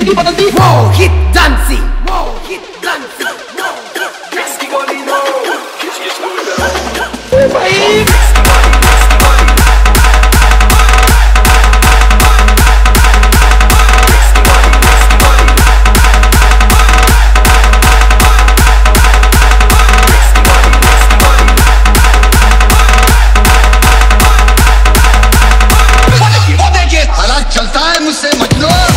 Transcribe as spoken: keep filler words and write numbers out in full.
जिंदगी बदलती वो हिट डांसी वो हिट डांसी इसकी गोली नो खिंच खिंच करो ओ भाई चलता है मुझसे मजनू